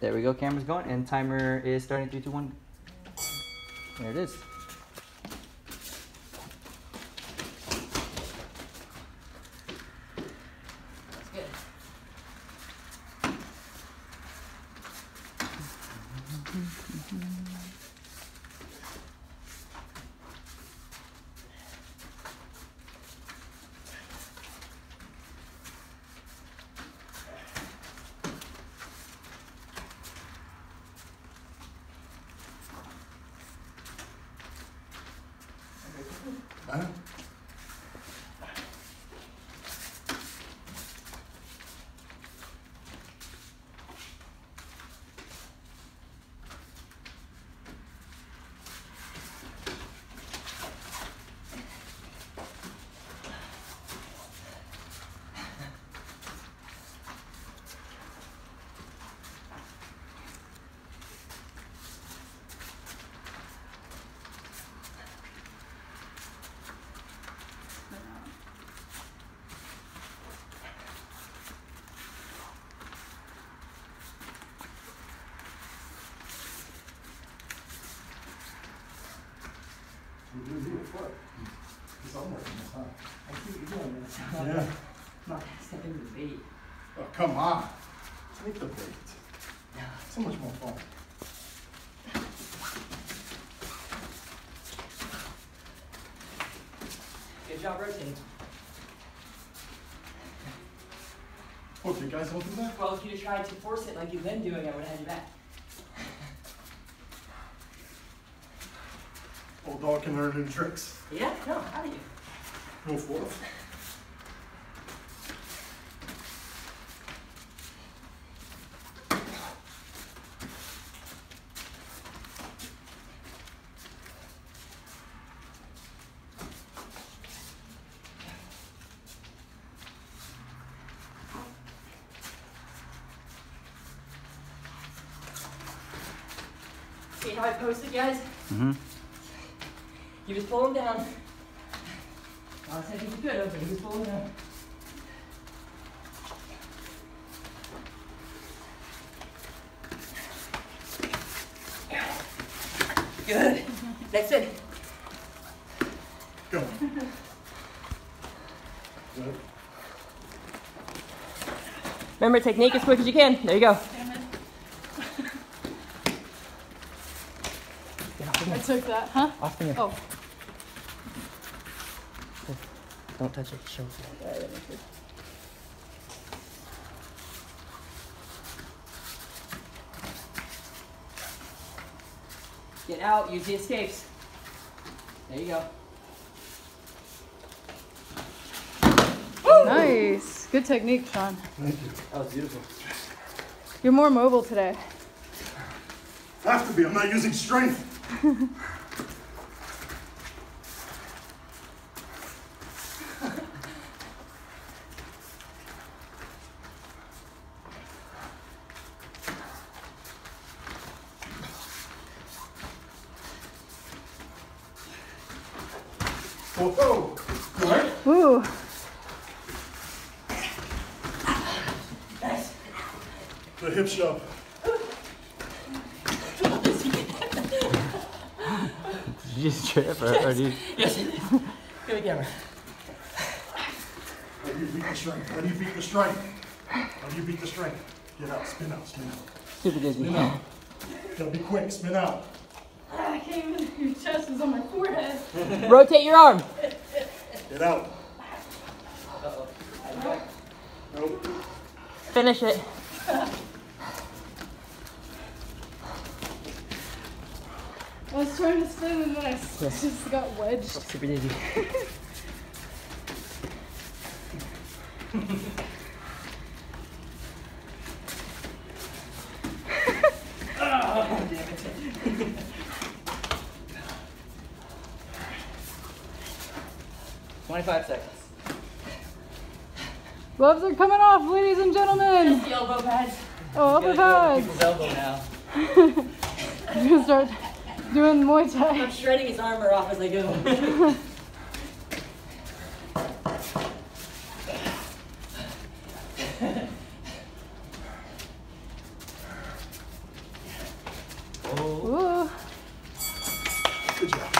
There we go, camera's going, and timer is starting. 3, 2, 1. There it is. That's good. Huh? I see what you're doing. That's how Yeah. I'm not step into the bait. Oh, come on. Take the bait. So much more fun. Good job rotating. What, you guys don't do that? Well, if you'd have tried to force it like you've been doing, I would have had you back. Old dog can learn new tricks. Yeah? No, how do you? Go for it. See how I posted, guys? Mm-hmm. He was pulling down. I said he was good, but he was pulling down. Good. That's it. Go. Good. Remember, technique as quick as you can. There you go. I took that, huh? Off finger. Oh. Don't touch it. Show. Get out. Use the escapes. There you go. Nice. Good technique, Sean. Thank you. That was beautiful. You're more mobile today. Have to be. I'm not using strength. Whoa. You all right? Woo. Nice. The hip shove. Did you just trip or did you? Yes. Give me the camera. How do you beat the strength? How do you beat the strength? How do you beat the strength? Get out. Spin out. Spin out. Super dizzy. Spin out. Gotta be quick. Spin out. I can't even, your chest is on my forehead. Rotate your arm. Get out. Uh-oh. Nope. Finish it. I was trying to spin and then I just got wedged. Super dizzy. Oh, damn it. 25 seconds. Gloves are coming off, ladies and gentlemen. Just the elbow pads. Oh, elbow pads. People's elbow now. I'm gonna start doing Muay Thai. I'm shredding his armor off as I go. Oh. Ooh. Good job.